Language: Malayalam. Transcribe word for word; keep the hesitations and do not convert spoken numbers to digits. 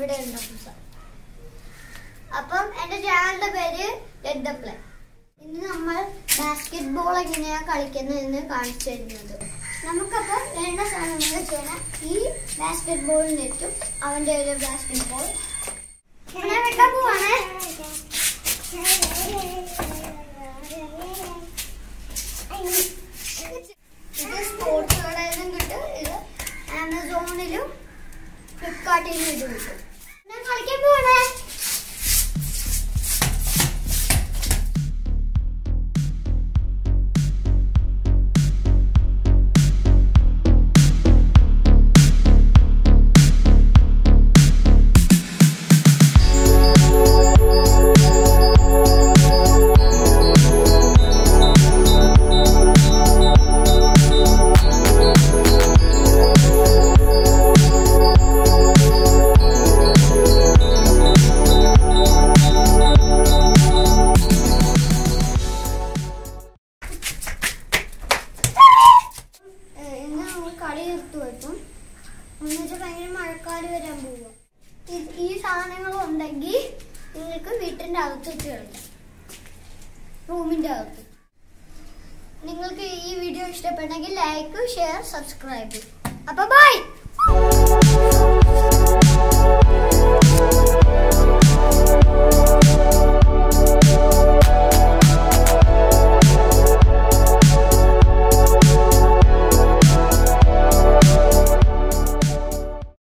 ഇവിടെ ഉണ്ട്. അപ്പം എന്റെ ചാനലിന്റെ പേര് ലെറ്റ് ദ പ്ലേ. ഇന്ന് നമ്മൾ ബാസ്കറ്റ് ബോൾ എങ്ങനെയാണ് കളിക്കുന്നതെന്ന് കാണിച്ചു തരുന്നത്. നമുക്കപ്പോൾ വേണ്ട സാധനങ്ങൾ ചെയ്യണം. ഈ ബാസ്കറ്റ് ബോളിനെറ്റും അവന്റെ ഒരു ബാസ്കറ്റ് ബോൾ വെക്കാൻ പോവാണേ. ഇത് സ്പോർട്സ് കടയിലും കിട്ടും, ഇത് ആമസോണിലും ഫ്ലിപ്കാർട്ടിലും ഇത് കിട്ടും. ഞാൻ കളിക്കാൻ പോവാണേ. കളി എടുത്തു വെക്കും. എന്നുവെച്ചാൽ ഭയങ്കര മഴക്കാല് വരാൻ പോവുക. ഈ സാധനങ്ങൾ ഉണ്ടെങ്കിൽ നിങ്ങൾക്ക് വീട്ടിൻ്റെ അകത്ത് വെച്ച് കളിക്കാം, റൂമിൻ്റെ അകത്ത്. നിങ്ങൾക്ക് ഈ വീഡിയോ ഇഷ്ടപ്പെട്ടെങ്കിൽ ലൈക്ക്, ഷെയർ, സബ്സ്ക്രൈബ്. അപ്പോൾ ബൈ.